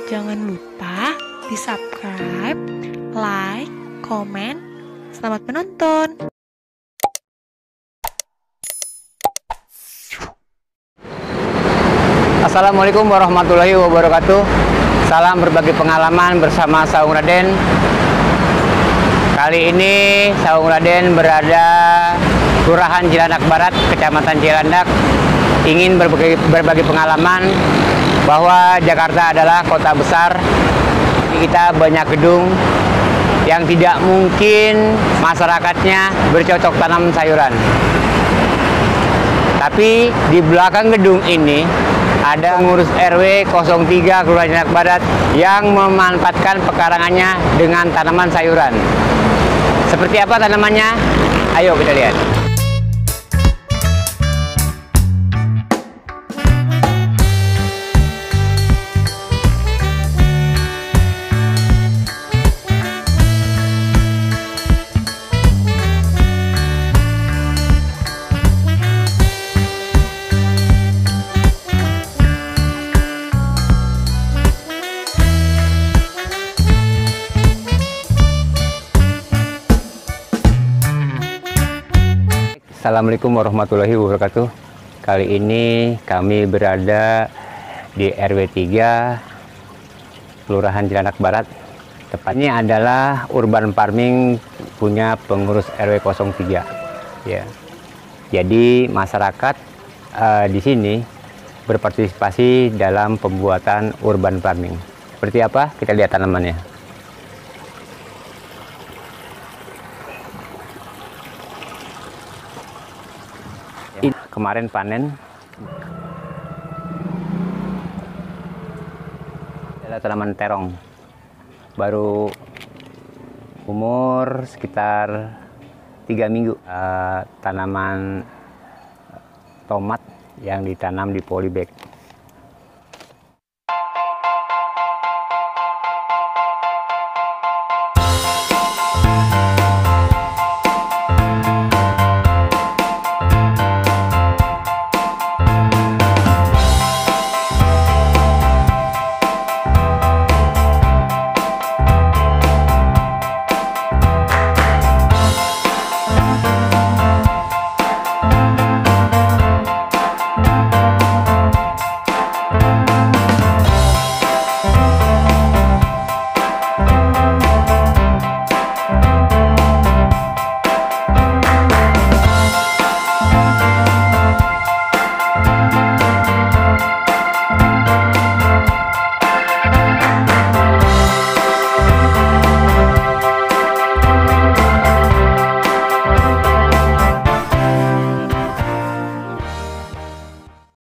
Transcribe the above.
Jangan lupa di-subscribe, like, komen. Selamat menonton. Assalamualaikum warahmatullahi wabarakatuh. Salam berbagi pengalaman bersama Saung Raden. Kali ini Saung Raden berada Kelurahan Cilandak Barat, Kecamatan Cilandak, ingin berbagi pengalaman bahwa Jakarta adalah kota besar. Kita banyak gedung yang tidak mungkin masyarakatnya bercocok tanam sayuran. Tapi di belakang gedung ini ada pengurus RW 03 Kelurahan Cilandak Barat yang memanfaatkan pekarangannya dengan tanaman sayuran. Seperti apa tanamannya? Ayo kita lihat. Assalamualaikum warahmatullahi wabarakatuh. Kali ini kami berada di RW 3 Kelurahan Cilandak Barat. Tepatnya adalah urban farming punya pengurus RW 03. Ya. Jadi masyarakat di sini berpartisipasi dalam pembuatan urban farming. Seperti apa? Kita lihat tanamannya. Kemarin panen adalah tanaman terong, baru umur sekitar 3 minggu. Tanaman tomat yang ditanam di polybag.